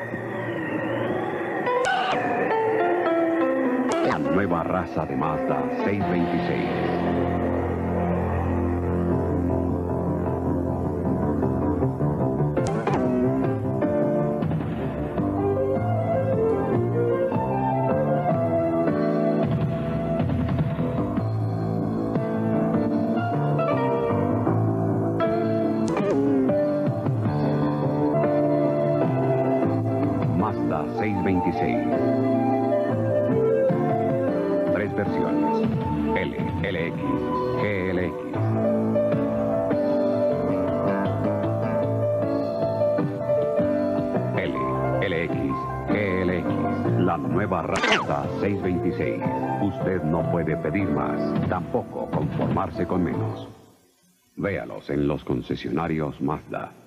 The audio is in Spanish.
La nueva raza de Mazda 626. Mazda 626. Tres versiones: L, LX, GLX. L, LX, GLX. La nueva raza 626. Usted no puede pedir más, tampoco conformarse con menos. Véalos en los concesionarios Mazda.